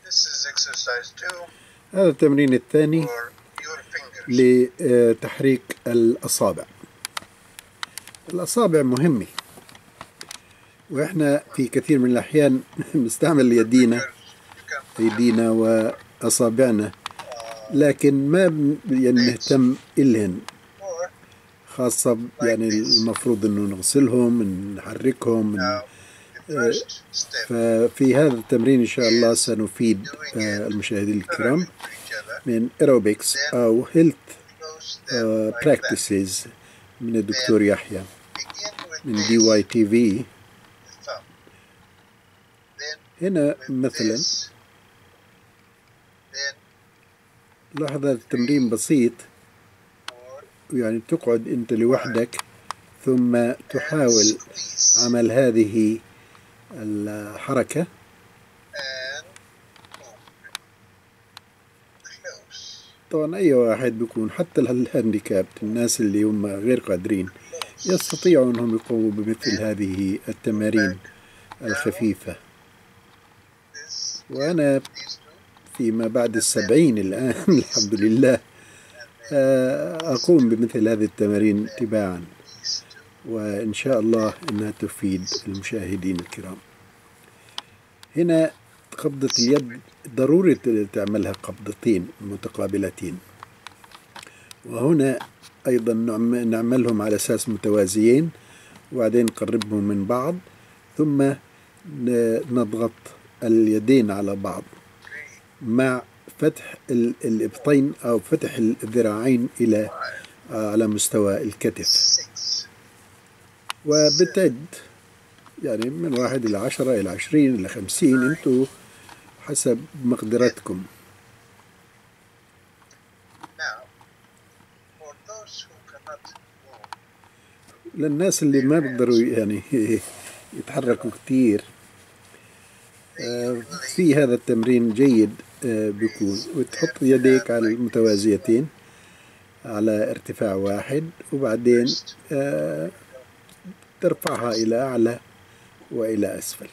هذا التمرين الثاني لتحريك الأصابع. الأصابع مهمة، وإحنا في كثير من الأحيان نستعمل أيدينا وأصابعنا، لكن ما نهتم إلهن، خاصة يعني المفروض أنه نغسلهم، نحركهم. ففي هذا التمرين إن شاء الله سنفيد المشاهدين الكرام من aerobics أو health practices من الدكتور يحيى من DYTV. هنا مثلا لاحظ التمرين بسيط، يعني تقعد أنت لوحدك ثم تحاول عمل هذه الحركة. طبعا أي واحد بيكون، حتى الهانديكاب، الناس اللي هم غير قادرين يستطيعوا أنهم يقوموا بمثل هذه التمارين الخفيفة. وأنا فيما بعد 70 الآن الحمد لله أقوم بمثل هذه التمارين تباعا، وإن شاء الله أنها تفيد المشاهدين الكرام. هنا قبضة اليد ضروري تعملها قبضتين متقابلتين، وهنا أيضا نعملهم على أساس متوازيين، وبعدين نقربهم من بعض، ثم نضغط اليدين على بعض مع فتح الإبطين أو فتح الذراعين إلى على مستوى الكتف، وبتعد يعني من 1 إلى 10 إلى 20 إلى 50، أنتوا حسب مقدرتكم. للناس اللي ما بيقدروا يعني يتحركوا كتير، في هذا التمرين جيد بيكون، وتحط يديك على المتوازيتين على ارتفاع واحد، وبعدين ترفعها إلى أعلى وإلى أسفل.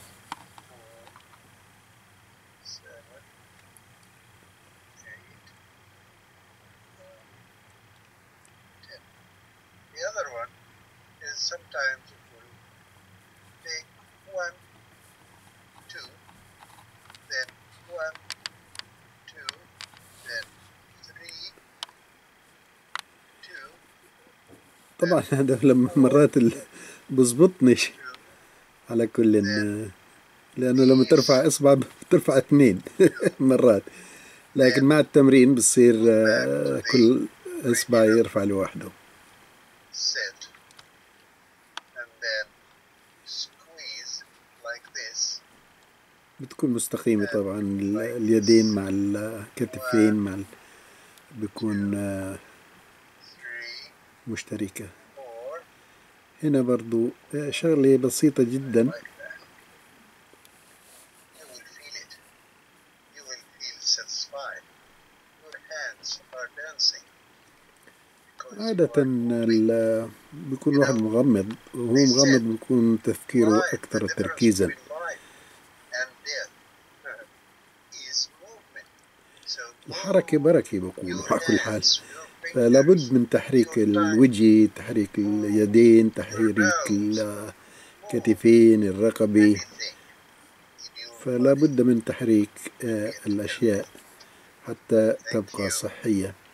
طبعا هذا لما مرات بزبطنيش على كل، لأنه لما ترفع إصبع بترفع 2 مرات، لكن مع التمرين بصير كل إصبع يرفع لوحده. بتكون مستقيمة طبعا، اليدين مع الكتفين مع بيكون مشتركة. هنا برضو شغلة بسيطة جدا، عادة بيكون الواحد مغمض، وهو مغمض بيكون تفكيره أكثر تركيزا. الحركة بركة بقولوا على كل حال، فلا بد من تحريك الوجه، تحريك اليدين، تحريك الكتفين، الرقبة، فلا بد من تحريك الأشياء حتى تبقى صحية.